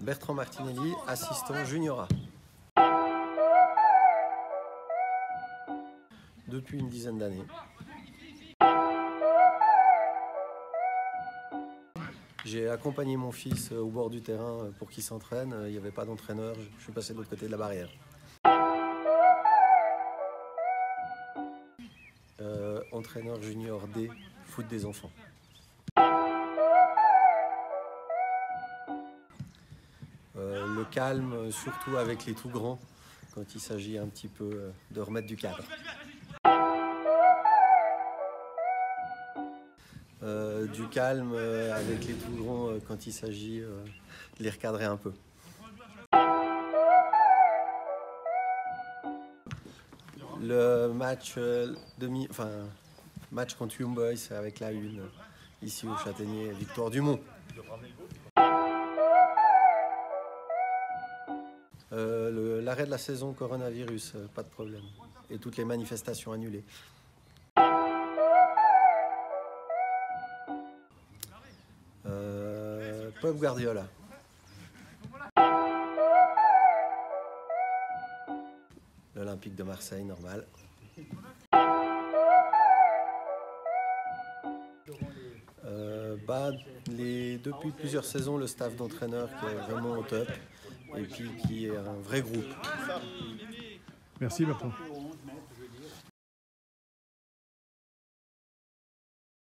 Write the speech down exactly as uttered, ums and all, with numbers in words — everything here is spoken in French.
Bertrand Martinelli, assistant junior A. Depuis une dizaine d'années. J'ai accompagné mon fils au bord du terrain pour qu'il s'entraîne. Il n'y avait pas d'entraîneur, je suis passé de l'autre côté de la barrière. Euh, entraîneur junior D, foot des enfants. Euh, le calme, surtout avec les tout grands, quand il s'agit un petit peu de remettre du cadre. Euh, du calme avec les tout grands quand il s'agit euh, de les recadrer un peu. Le match euh, demi, enfin match contre Young Boys avec la une ici au Châtaignier, victoire du Mont. Euh, L'arrêt de la saison coronavirus, euh, pas de problème. Et toutes les manifestations annulées. Euh, Pep Guardiola. L'Olympique de Marseille, normal. Euh, bah, les, depuis plusieurs saisons, le staff d'entraîneur qui est vraiment au top et puis qui est un vrai groupe. Merci Bertrand.